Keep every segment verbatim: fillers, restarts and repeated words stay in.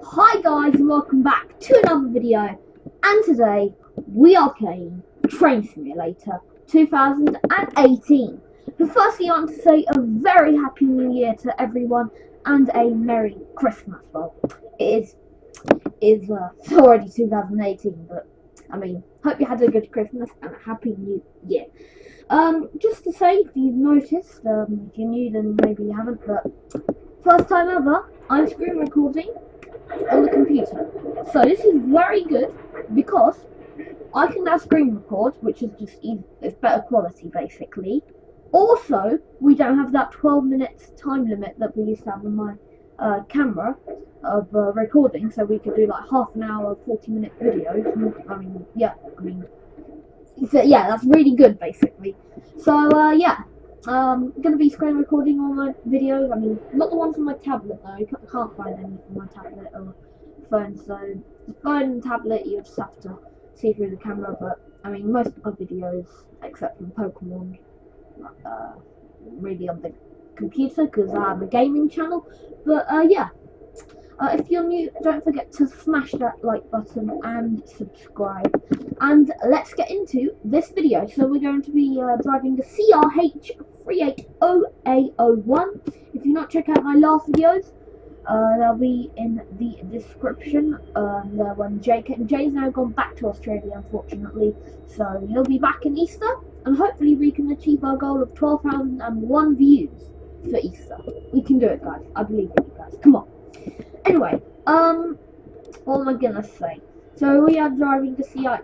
Hi guys and welcome back to another video, and today we are playing Train Simulator two thousand eighteen. But firstly I want to say a very happy new year to everyone and a Merry Christmas. Well, it is, it is uh, it's already two thousand eighteen, but I mean, hope you had a good Christmas and a happy new year. Um, just to say, if you've noticed, um, if you're new then maybe you haven't, but first time ever, I'm screen recording on the computer. So this is very good because I can now screen record, which is just even, it's better quality basically. Also, we don't have that twelve minutes time limit that we used to have on my uh, camera of uh, recording, so we could do like half an hour, forty minute videos. I mean, yeah, I mean, so yeah, that's really good basically. So uh, yeah. Um, gonna be screen recording all my videos. I mean, not the ones on my tablet though. I can't find any on my tablet or phone. So the phone and tablet, you just have to see through the camera. But I mean, most of my videos, except from Pokemon, uh, really on the computer because I have a gaming channel. But uh, yeah. Uh, if you're new, don't forget to smash that like button and subscribe. And let's get into this video. So we're going to be uh, driving the C R H three eighty A oh one. If you've not checked out my last videos, uh, they'll be in the description. Um, uh, when Jay, Jay's now gone back to Australia, unfortunately, so he'll be back in Easter, and hopefully we can achieve our goal of twelve thousand one views for Easter. We can do it, guys. I believe in you guys. Come on. Anyway, um, what am I gonna say? So we are driving the C R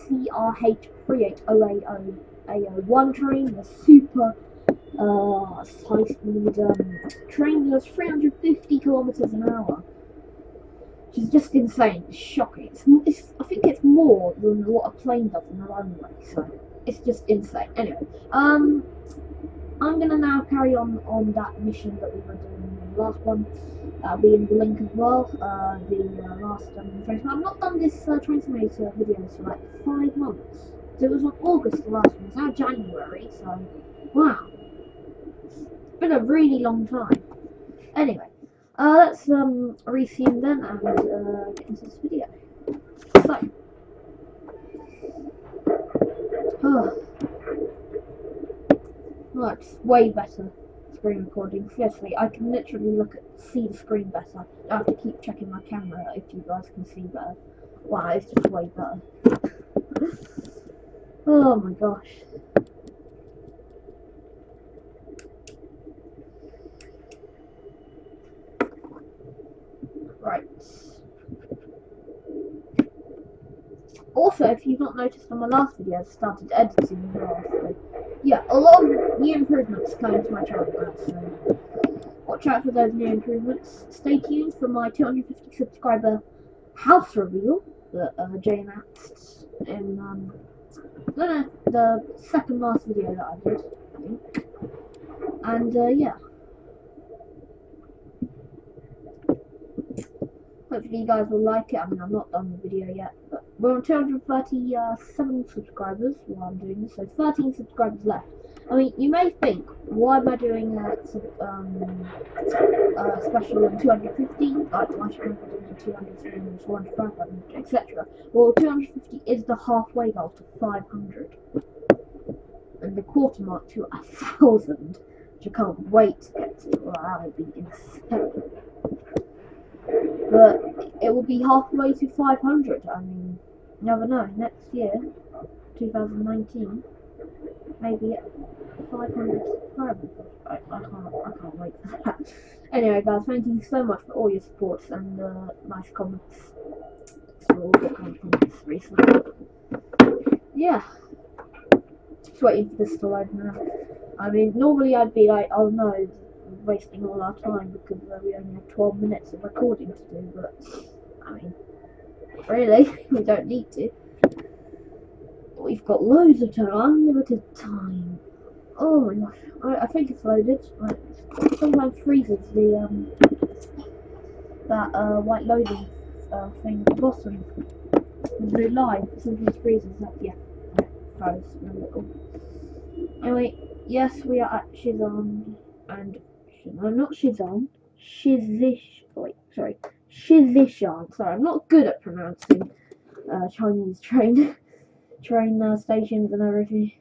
H three eighty A oh one train, the super uh, high speed um, train that does three hundred fifty kilometers an hour, which is just insane. It's shocking. It's, it's, I think it's more than what a plane does in the runway, so it's just insane. Anyway, um, I'm gonna now carry on on that mission that we were doing in the last one. That'll be in the link as well. Uh, the uh, last um, train. I've not done this uh, train simulator videos for like five months. So it was on August the last one. It's now January, so wow, it's been a really long time. Anyway, uh, let's um resume then and uh, get into this video. So, oh, well, it's way better. Screen recording. Seriously, I can literally look at see the screen better. I have to keep checking my camera if you guys can see better. Wow, it's just way better. Oh my gosh. Right. Also, if you've not noticed on my last video, I started editing as well. So yeah, a lot of new improvements coming to my channel guys. So watch out for those new improvements. Stay tuned for my two hundred fifty subscriber house reveal that uh, Jay announced in um, I don't know, the second last video that I did, I think. And uh, yeah, hopefully you guys will like it. I mean, I've not done the video yet, but we're on two hundred thirty-seven subscribers while I'm doing this, so thirteen subscribers left. I mean, you may think, why am I doing a um, uh, special on two hundred fifty? Like, why should I do two hundred, three hundred, four hundred, five hundred, et cetera. Well, two hundred fifty is the halfway goal to five hundred, and the quarter mark to a thousand, which I can't wait to get to. Well, that would be insane. But it will be halfway to five hundred. I mean, you never know. Next year, two thousand nineteen, maybe at five hundred subscribers. I, I can't, I can't wait for that. Anyway, guys, thank you so much for all your support and uh, nice comments. For all the comments recently. Yeah, just waiting for this to load now. I mean, normally I'd be like, oh no, wasting all our time because uh, we only have twelve minutes of recording to do, but I mean, really, we don't need to. We've got loads of time, unlimited time. Oh my gosh, I, I think it's loaded. Like, it sometimes freezes the um that uh white loading uh thing at the bottom. The blue line sometimes freezes that. Yeah, froze a little. Anyway, yes, we are at Shizan and no, not Shizan. Shizish. Wait, sorry, Shizishan. Sorry, I'm not good at pronouncing uh, Chinese train train uh, stations and everything.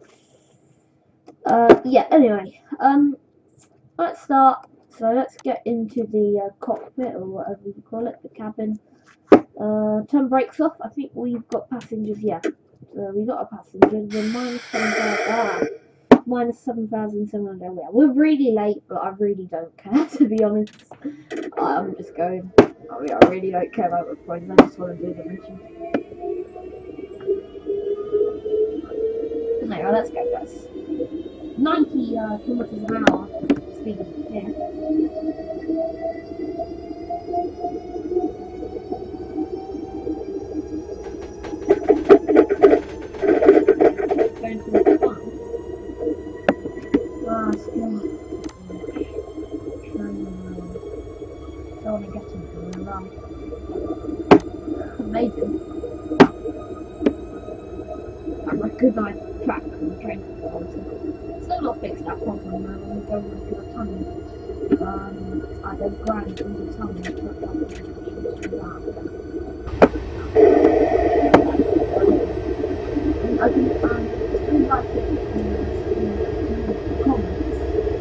Uh, yeah. Anyway, um, let's start. So let's get into the uh, cockpit or whatever you call it, the cabin. Uh, turn brakes off. I think we've got passengers. Yeah, uh, we got a passenger. We're minus seven thousand. Ah, minus seven thousand seven hundred. Yeah, we're really late, but I really don't care, to be honest. I'm just going. I mean, I really don't care about the points. I just want to do the mission. Anyway, let's go, guys. ninety uh, kilometers an hour speed. Yeah. Going to the fun. Ah, it's good. Don't want to get into the run. Amazing. I'm a good night track on the train. Still not fixed that problem now when we go into a tunnel. Um, I go grind through the tunnel and put up the issues from that. And I can um, still like it in the, in the comments.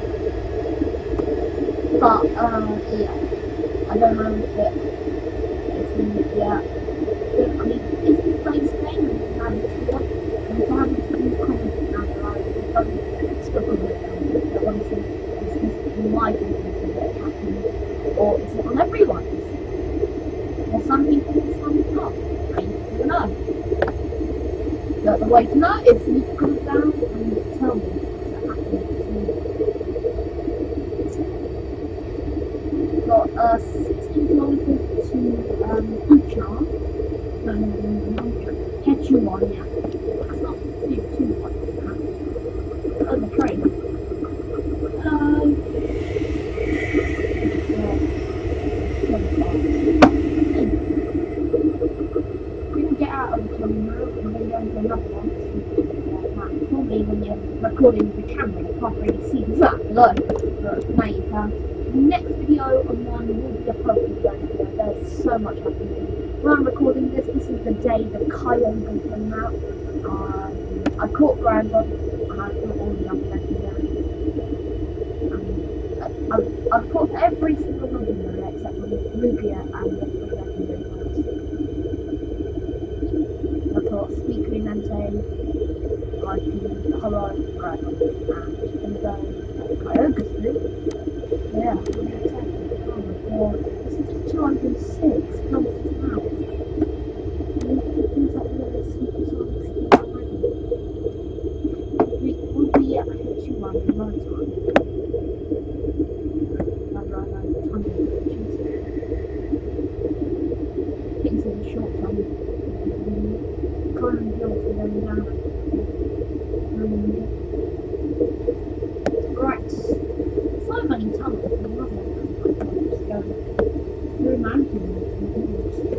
But, uh, yeah. I don't know if it, if we, yeah. I mean, if you play this game and you have it before, and if I haven't put any comments down below, it doesn't stop with it. I want to see, is this in my community that happened, or is it on everyone's? Or some people, some not. I don't know. But the way to know is you can comment down and tell me that happened to you. Got uh, sixteen kilometers to um, Uchar. No, no, no, no, Quechua, yeah. That's not too, too much. Oh, the train. Um, we can get out of the terminal and then go into another one. Like normally when you're recording with the camera, you can't really see the track below. But now you can. Next video on one will be a Pokemon video. There's so much happening. When I'm recording this, this is the day the Kyogre came out. Um, I caught Grandpa and I caught all the other legendaries. Um, I've, I've caught every single legendary except for Lugia and the three legendary ones. I caught Speakery Mente, Hello, Grandpa, and the Kyogre through. Yeah, oh my god, this is two hundred six kilometers an hour. We'll be at two hundred in no time. I'd rather have one hundred things in the short term. Climbing hills and going down. Right. So many tunnels. I love it. Just going through mountains and hills.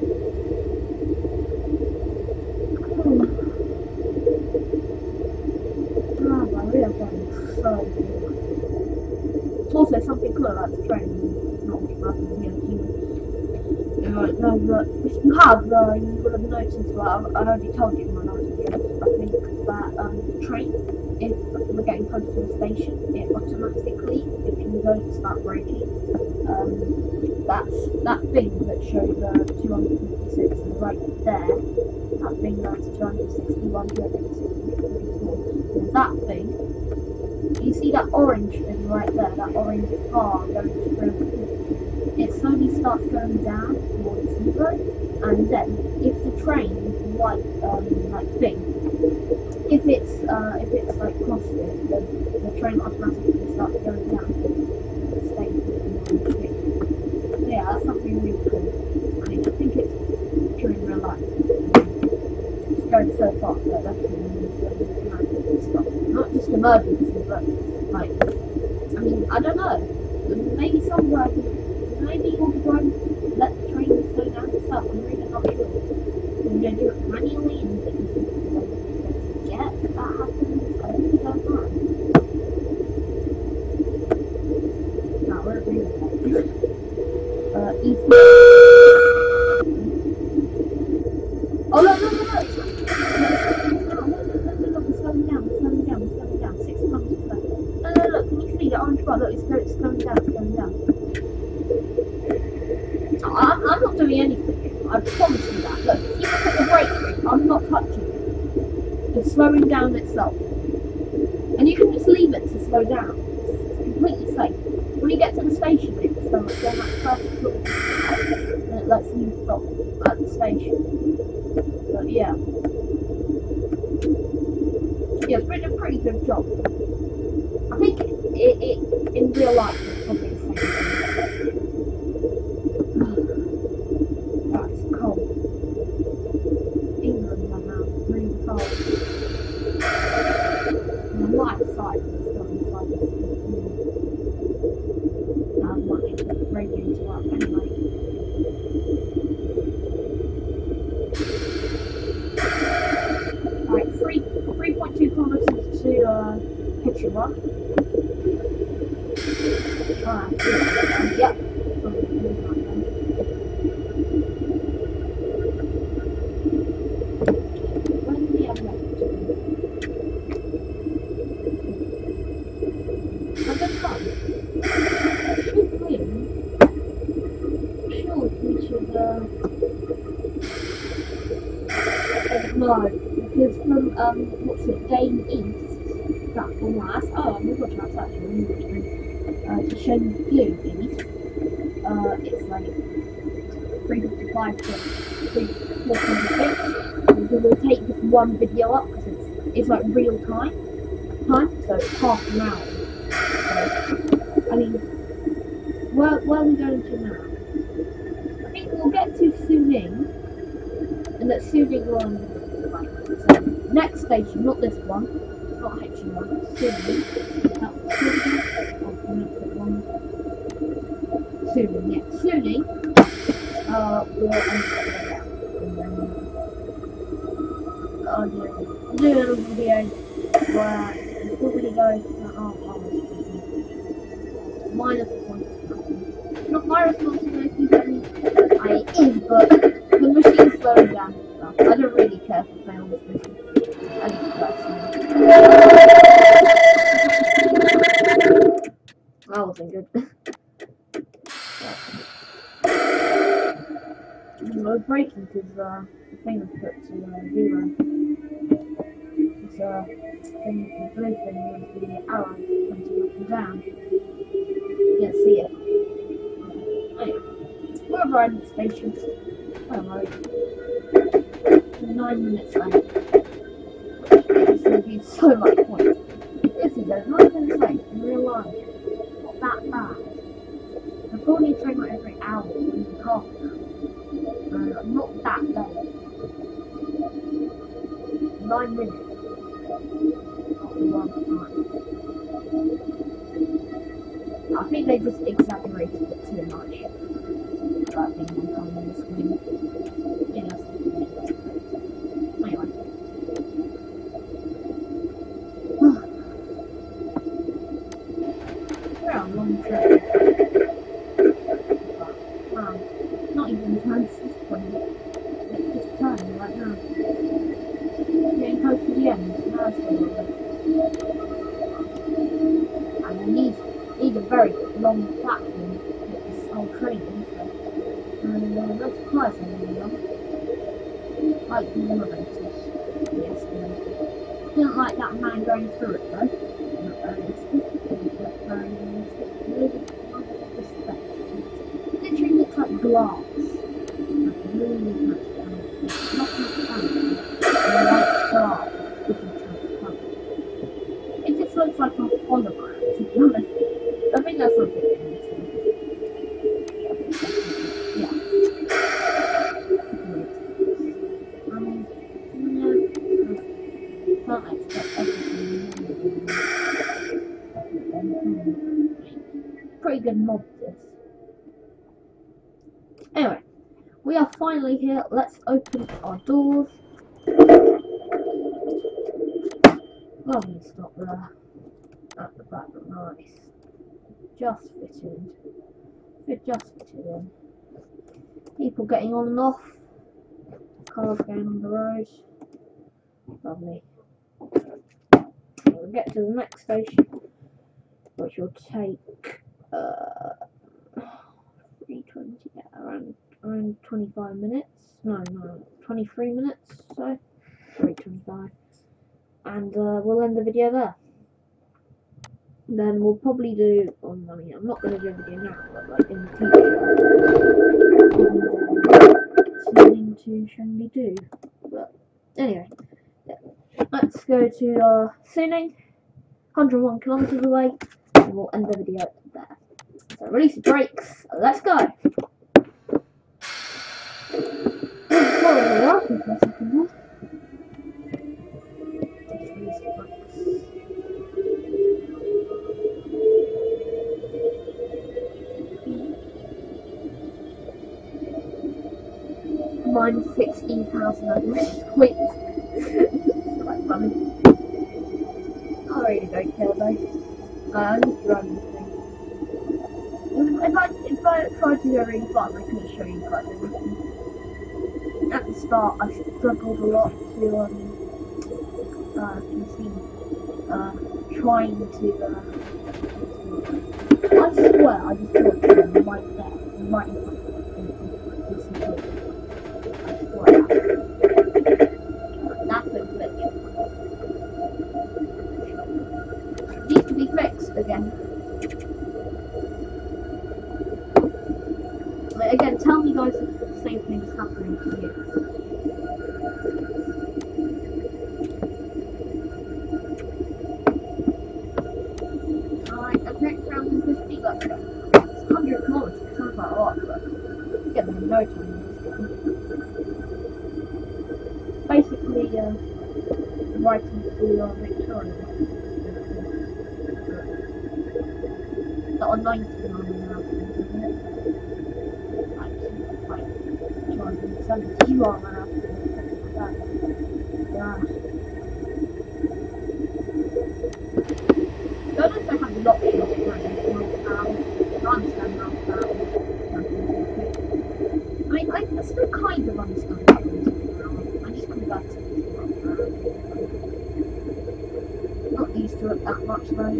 So it's also something cool about the train. It's not much about the here. Right, no, but if you have, uh, you would have noticed. Well, I already told you in my last video. I think that um, the train, if we're getting close to the station, it automatically, if you don't start braking, um, that's that thing that shows uh, two hundred fifty-six and right there. That thing that's two hundred sixty-one, two hundred sixty-four. And that thing. You see that orange thing right there, that orange bar going through, it slowly starts going down towards zero, and then if the train white um, like thing, if it's uh, if it's like crossed it, then the train automatically starts going down to the station. Yeah, that's something really cool. I mean, I think it's during real life. It's going so fast that that's really stop. Not just emergency, but like, I mean, I don't know. Maybe some drivers, maybe all the drivers let the train slow down itself. I'm really not sure. Maybe they do it manually and they can forget that happens. I really don't know. No, we're really uh, easy. be anything. I promise you that. Look, if you look at the brake, I'm not touching it. It's slowing down itself. And you can just leave it to slow down. It's completely safe. When you get to the station, it's uh, then that first look, and it lets you stop at the station. But yeah. Yeah, it's been a pretty good job. I think it, it, it in real life it's probably the same thing. Right, it's cold. England right now, it's really cold. And I'm not outside, I'm still inside this thing. Now I might need the radiator up anyway. Alright, three three point two kilometers to uh picture one. Alright, um, yep. When do we have left? I'm gonna come. Should win. Sure, we should uh no, because from um what's it, Dane East, that's from last. Oh, I'm not that's actually really uh to Shen Blue East. Uh it's like three fifty five to three four twenty-six. Because we'll take this one video up because it's it's like real time time, so it's half an hour. So I mean where where are we going to now? I think we'll get to Suning, and at Suning we're on so next station, not this one, not H U one, Suning. That was Suning. I'll pronounce it wrong. Suning, yeah. Suning. Uh, we're on the down. And then, oh dear. I'm doing a little video where it's probably going to, oh, oh, minus points. Not my responsibility, but I it is, but the machine's slowing down and stuff. I don't really care if I fail this mission. I just personally. That wasn't good. No braking because uh, the thing was put to uh, zero. It's uh, thing, the blue thing was the arrow pointing up and down. You can't see it. Anyway, we're arriving at the station. I don't know. Nine minutes left. This will be so much points. This is a not even safe in real life. Not that bad. I'm probably train like every hour in the car now. Uh, not that late. Nine minutes. Not one time. I think they just exaggerated it too much. That being one time on the screen. Yeah, that's anyway. We're on a long trip. Wow. Not even turns this point. It's just turning right now. Getting close to the end. Now it's still a and I need, need a very long platform to get this whole train into. And uh, no surprise I'm really long. Like the elevators. Yes, I didn't like that man going through it though. Not very realistic. Not very realistic. Really respect. Literally looks like glass. Like really much down. Not much down. And like glass. Looking transparent. It just looks like a hologram, to be honest. I think that's a bit interesting. Yeah. Um, yeah. Can't expect everything. Pretty good mob this. Anyway, we are finally here. Let's open our doors. Lovely stop there. At the back, nice. Just fitted. It just fitted in. People getting on and off. Cars going on the road. Lovely. We'll get to the next station, which will take uh three twenty, yeah, around around twenty-five minutes. No, no, twenty-three minutes. So, sorry, twenty-five. And uh, we'll end the video there. Then we'll probably do. Um, I mean, I'm not going to do a video now, but like in the future, and, uh, something to show me do. But anyway, yeah. Let's go to uh, Suning, one hundred one kilometers away, and we'll end the video there. So release the brakes. Let's go. Sorry, for a second there. Release the brakes. Minus sixteen thousand points. Quite funny. I really don't care though. Uh, I'm just running this thing. If I, if I try to go really fast, I can show you guys everything. At the start, I struggled a lot to, um, uh, you can see, uh, trying to, uh, I swear I just got them right there, right in front of me. That's a glitch. Needs to be fixed again. Like, again, tell me guys if the same thing is happening to you. Alright, okay, round fifty, let's go. It's one hundred kilometers, sounds like a lot, but get them in no time. Basically, uh, writing to uh, Victoria. That on ninety-nine now, isn't it? Like, like, two hundred seventy miles an hour, something like that. Yeah. I don't know if they have the option of it running miles per hour. I understand miles per hour. I mean, I, I still kind of understand that. That's not used to it that much though.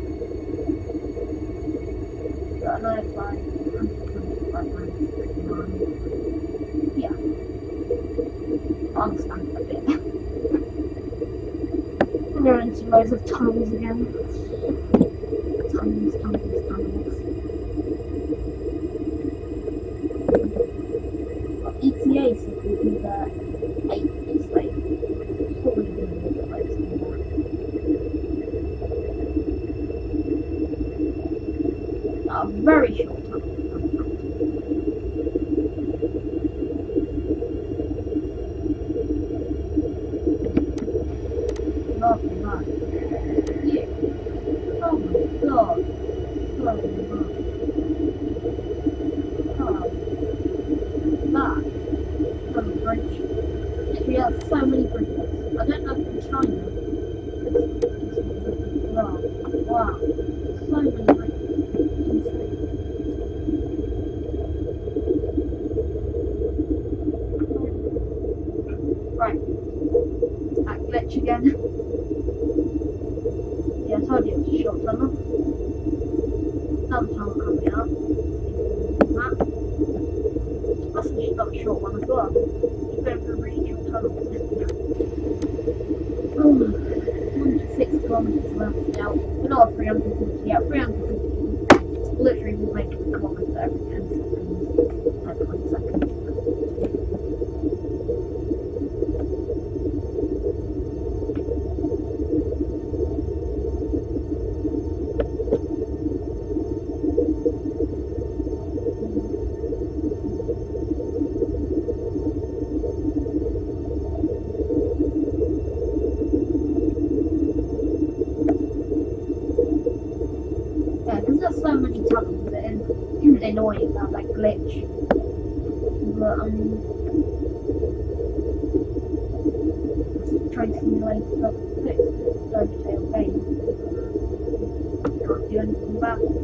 But I know it's like yeah. I understand it a bit. I'm going into loads of tunnels again. Tunnels, tunnels, tunnels. E T A said we'll be there eight. A very short time. Lovely man. Yeah. Oh my god. Lovely man. Oh. That. From a bridge. We have so many bridges. I don't know if in China. Wow. Wow. So many bridges. Right, that glitch again. Yeah, I told you it's a short tunnel. Another tunnel coming up. That. That's a short one as well. You're going for a really short tunnel. Oh, one hundred six kilometres left now. We're not three hundred fifty yet, three hundred fifty. Literally, we'll make a kilometre every ten seconds. Every twenty seconds. There's so many tunnels that is annoying about that glitch. But um Train Simulator doesn't fix this Dovetail game. Can't do anything about it.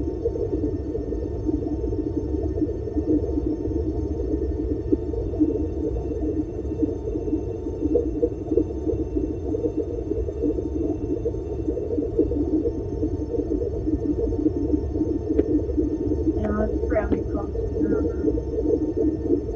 three hundred kilometers an hour.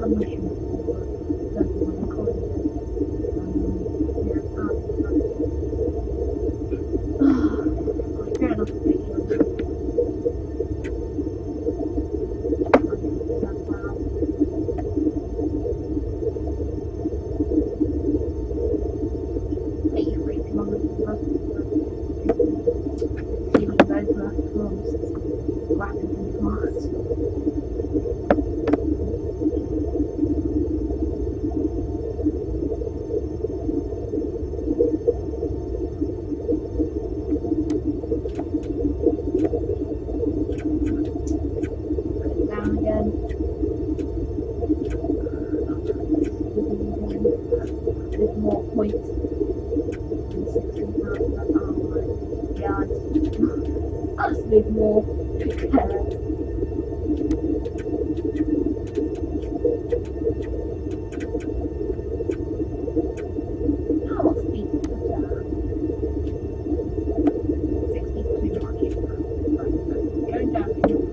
a mission for that's what I call it. Um, yeah, um, fair enough, video. With more points than sixteen pounds an hour. Yeah, I just need more prepared. How much speed is that? sixty is too much. Going down to your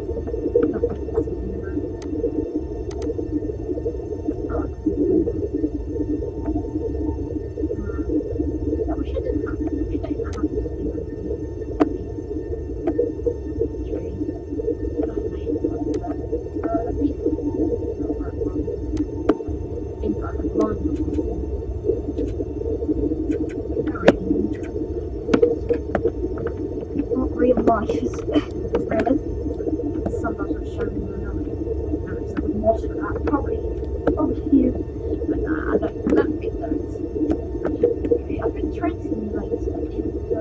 real life is really sometimes I'm showing you another and some mods for that probably probably here but nah, I don't I don't think those okay, I think Train Simulator is the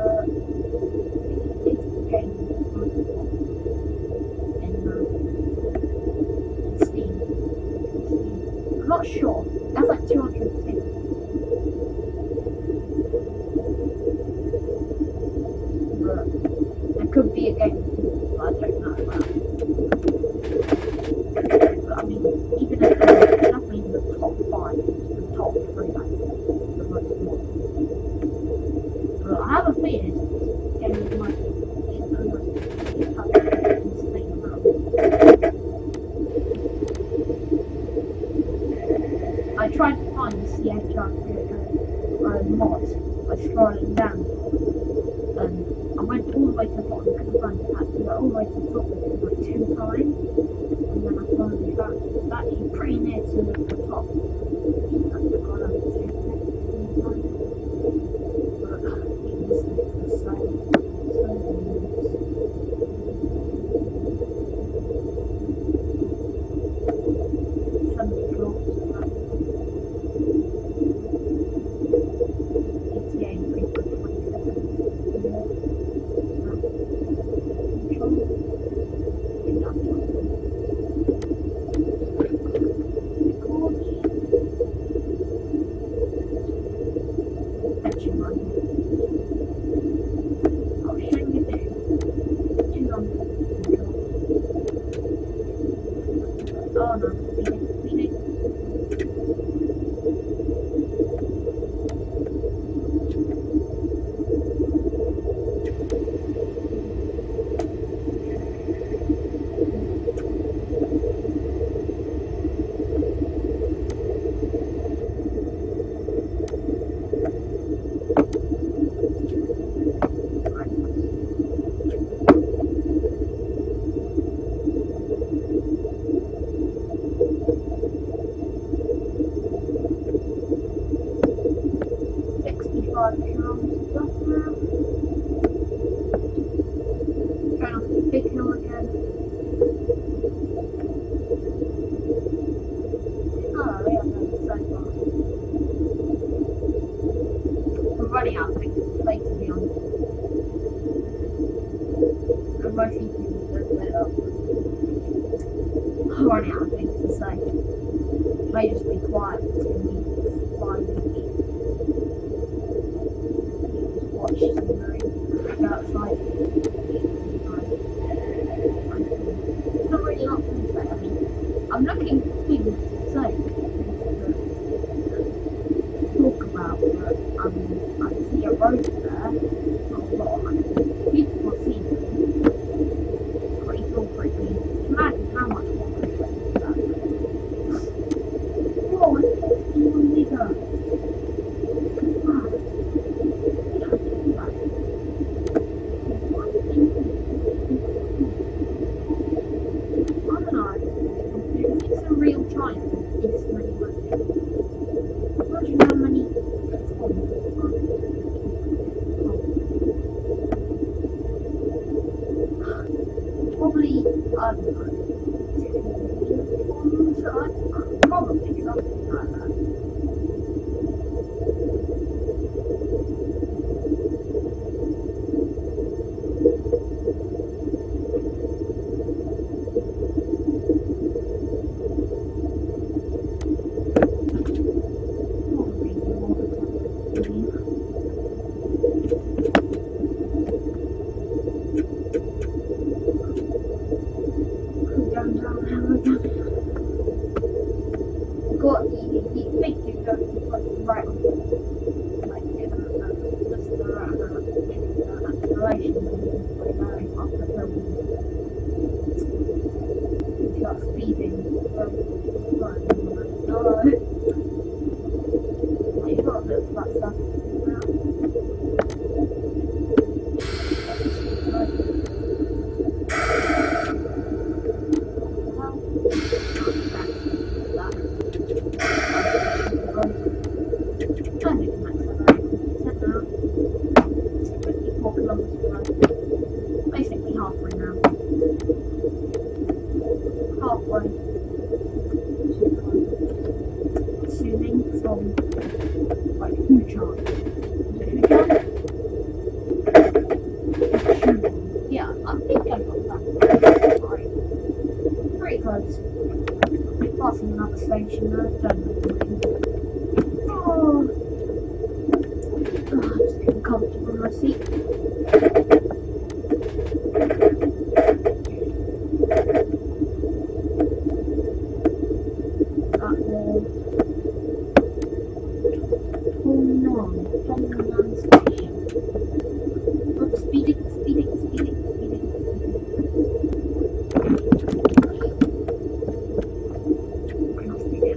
is the game in, uh, in Steam. In Steam I'm not sure that's like two hundred fifty. Could be a game, but I don't know about. But I mean, even if it's definitely in the top five, the top three, I think, the most one. But I have a feeling this game is like it's the most insane amount. I tried to find the C R H three eighty A mod by scrolling down. Um, I went all the way to the bottom, couldn't find it, had to go all the way to the top of it like two times, and then I finally found it. It's actually pretty near to the, the top. That's the corner of the two. But even this is the same. So seventy kilometers of that. It's yeah, pretty good twenty-seven. Oh no, we didn't, we didn't. sixty-five kilometers up now. Going off the big hill again. Oh, yeah, that's so far. I'm running out of things to say, to be honest. And my C P U is lit up. I'm running out of things to say. I may just be quiet for two minutes, five minutes. Watch scenery, go outside. Not really not things to say. I mean, I'm looking for things to say, to talk about, but um, I see a road there, not a lot, like, beautiful scenery, pretty cool, pretty clean. Imagine how much water is that. China this many months. Imagine how many tons are probably, I don't know, tons, I don't know, probably something like that. Got you, you think you've got right on like in a just around in an acceleration by going up the hill. You start speeding very slow. No, you've got a bit of that stuff now. Basically halfway now. Halfway to assuming from like Huchan. Is it Huchan? Yeah, I think I got that right. Pretty close. Passing another station now, don't know. Oh, oh just getting comfortable in my seat. Speeding, speeding, speeding, speeding. Not speeding.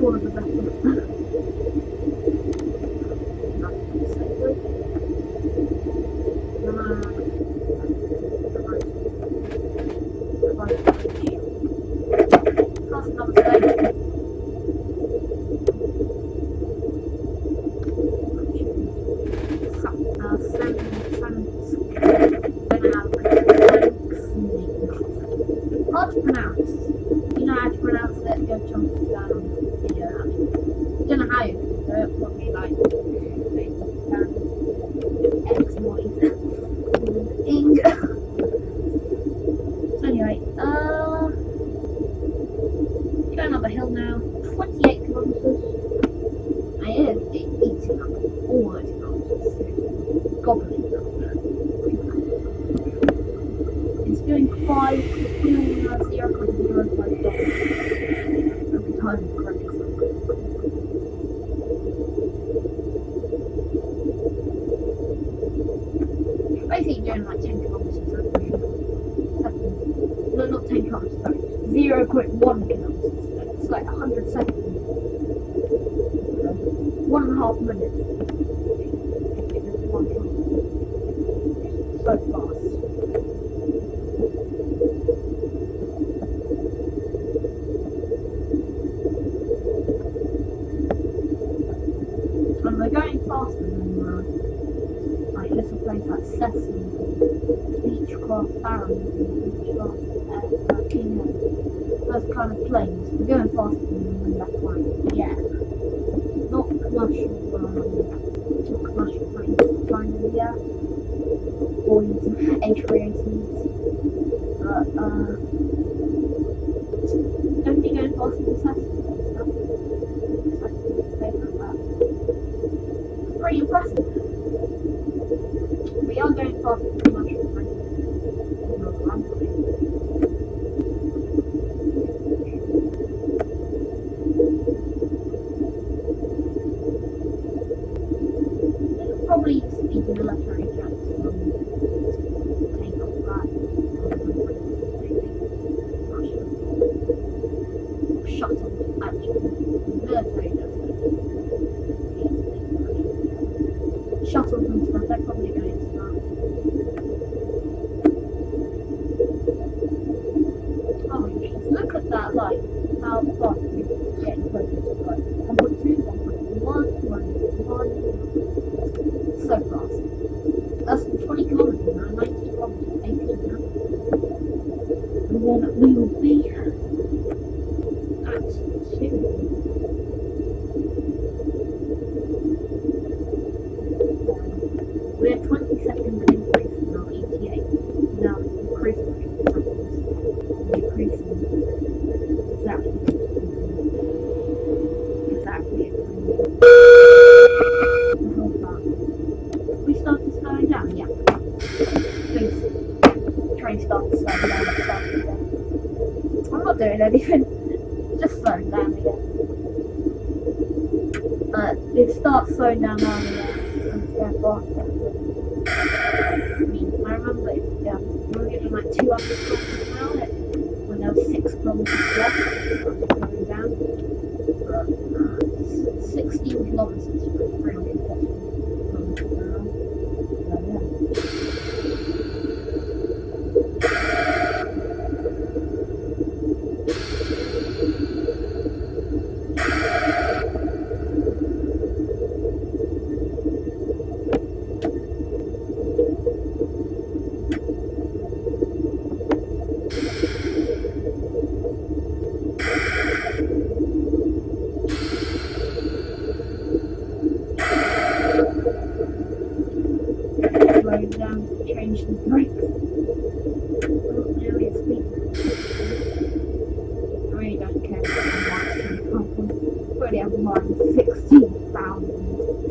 one of the best ones. That's another stage. Uh, seven, seven, hard to pronounce. You know how to pronounce it, go chunk it down on the video. I mean, don't know how you can do it, probably like X noise. Ing. So anyway, uh going up a hill now, twenty-eight kilometers. It is eating up all those kilometers. Gobbling them. It's doing five, it's doing uh, zero point zero five dollars every time it corrects them. Basically doing like ten kilometers every second. No, not ten kilometers, sorry. zero point one kilometers. It's like one hundred seconds. One and a half minutes. So fast. And we're going faster than uh, like little place like Cessna, Beechcraft Barons, Beechcraft uh, King, those kind of planes. We're going faster than them in that line. Yeah. Not commercial, um, not commercial planes flying in the air, or using H three eighties. But, uh, don't think going faster than Cessna and stuff. Cessna's favourite that. It's pretty impressive. We are going faster than commercial planes. Probably speed military jets from take off that shuttles, actually military jets, shuttles and stuff, they're probably going to start. Oh jeez, look at that light, how fast we're getting closer to the light. one point two, one point one, one point one. So fast. That's twenty kilometers now, ninety kilometers, eighteen now. And then we will be at two. We're twenty seconds increase now, eighty-eight. Now increasing seconds. Decreasing exactly. Exactly. We started slowing down, yeah. Please. Train started slowing down, it started again. I'm not doing anything, just slowing down again. Uh, it starts slowing down now and again, and it's going faster. I mean, I remember it, yeah, we were getting like two hundred kilometers an hour when there was six kilometers left, it started slowing down. But, uh, sixteen kilometers for three hundred kilometers an hour. Slowing down, change the brakes. Oh, now it's speeding. I really don't care what the marks can come from. I already have mine sixteen thousand.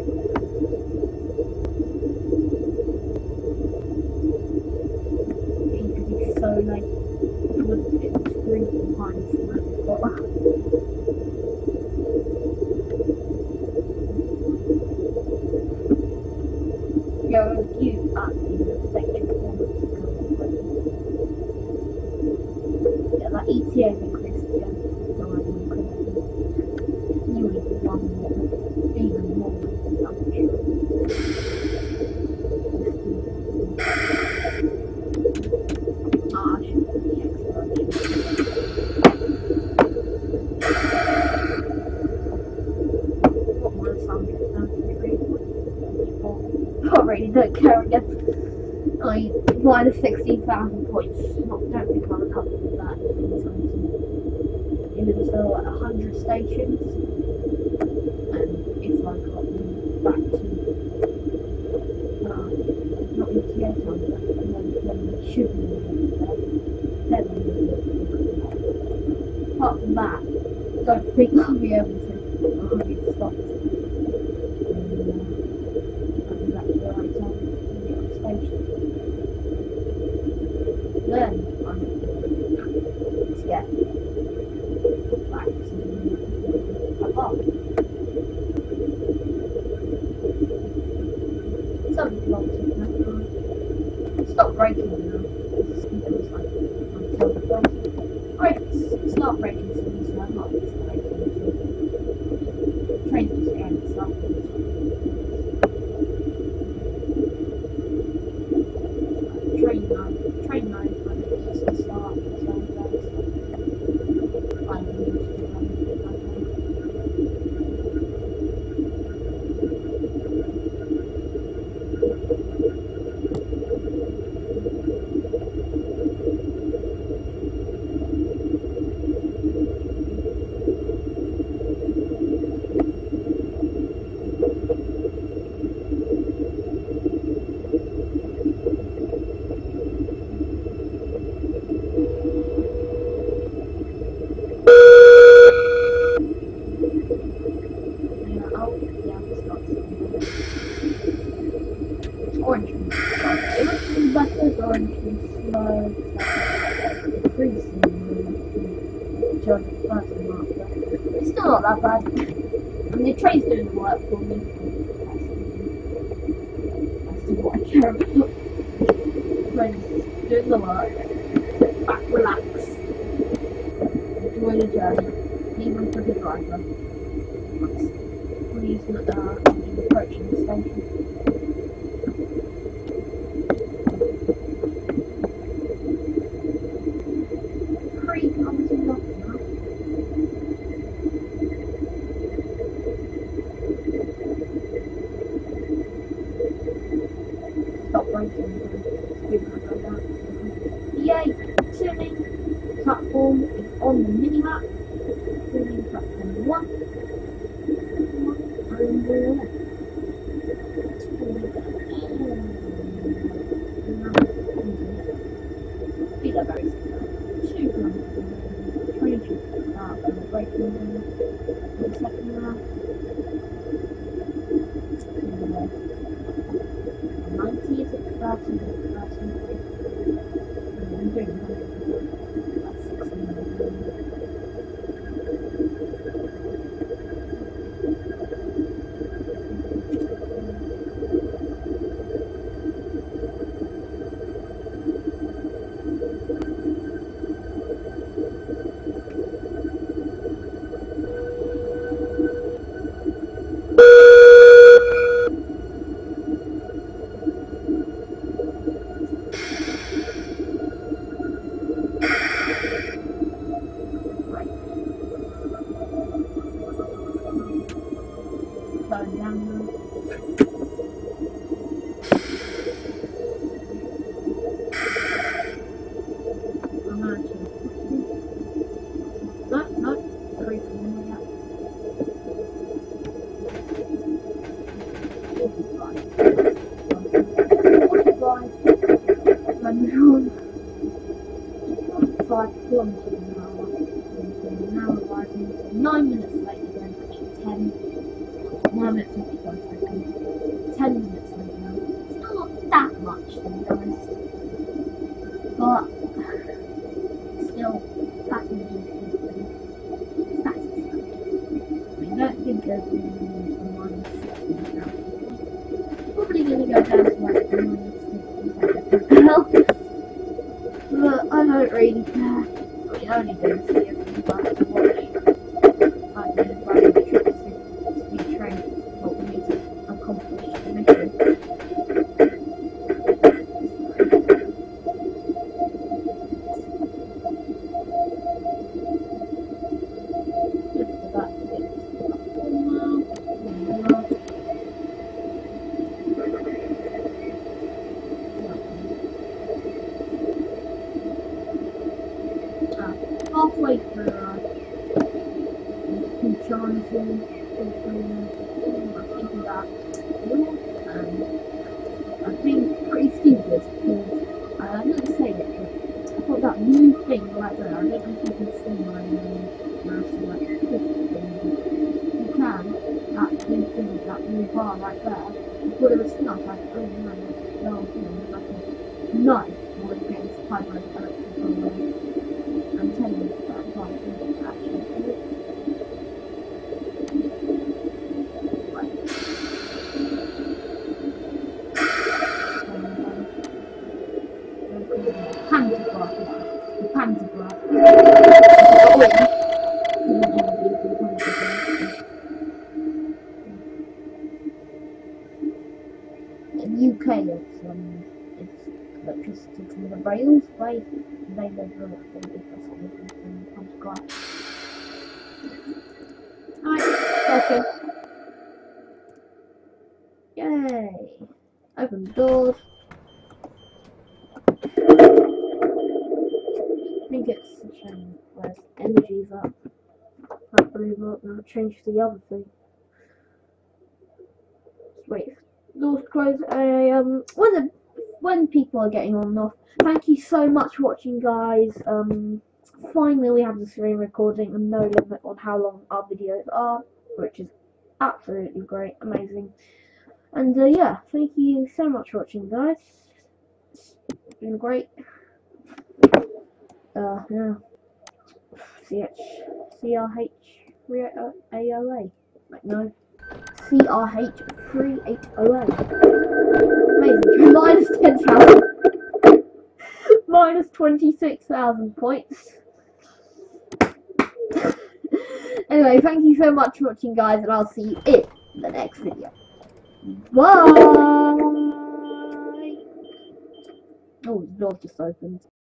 It could be so like, it would fit three behind something like that. Your review at the section performance. Yeah, that E T A is increased again. So really don't care again. I minus sixteen thousand points. Not, don't think I'll recover with that. Even still at one hundred stations. And if I got them back to uh, not E T A time, but then they should be there. Then they will be. Apart from that, I don't think I'll be able to. one hundred stops. Then I'm to get back to above. Something wrong with that. Stop braking now. It's like until the front. Brakes. Start braking soon, so I'm not braking. Train's just getting itself. Train nine. Train nine. Orange was it was better, orange was slow, pretty soon, John first mark, but it's still not that bad. And the train's doing the work for me. That's what I care about. The train's doing the work. Back, relax. Enjoy the journey, even for the driver. Please look uh, approaching the station. Stop braking. Yay! Tuning platform is on the minimap. Tuning platform one. And we're Speed up very slow. Two kilometers. Three should start and the braking in the second round. ninety is at thirty, thirty. I'm doing that's sixteen. Slowing down now. I'm actually no, no, three from the way up. forty-five. Run down. Five kilometers an hour. Now arriving nine minutes later than actually ten. Nine minutes and fifty-one seconds. Ten minutes later now. Still not that much to be honest. But still fascinating is satisfying. I mean, I don't think there's going to be a minus sixteen now. Probably going to go down to like minus fifty now. But I don't really care. I mean, I only do to see everything back to watch. I didn't buy the tricks to be trained for me to accomplish the mission. Just about to get to the trying to finish I think that and I think pretty stupid because uh, I'm going to say it, but I've got that blue thing right there. I don't know if you can see my um, mouse like this thing. You can, that blue thing, that blue bar right there. I thought it was stuck, like, oh no, no, no, like a knife or against hybrid electrical wires. I'm telling you that I can't actually do it. Pantograph, the pantograph. In the U K, it's um, it's electricity from the rails. They they never they differently from the pantograph. Alright, okay. Yay! Open the doors. I think it's a shame where's energy's up. That blue up now change the other thing. Wait, doors closed. I um when the when people are getting on and off. Thank you so much for watching, guys. Um, finally we have the screen recording and no limit on how long our videos are, which is absolutely great, amazing. And uh, yeah, thank you so much for watching, guys. It's been great. Uh, yeah. C R H three eighty A. Like, no. C R H three eighty A. Amazing. Minus ten thousand. Minus twenty-six thousand points. Anyway, thank you so much for watching, guys, and I'll see you in the next video. Bye! Oh, the door just opened.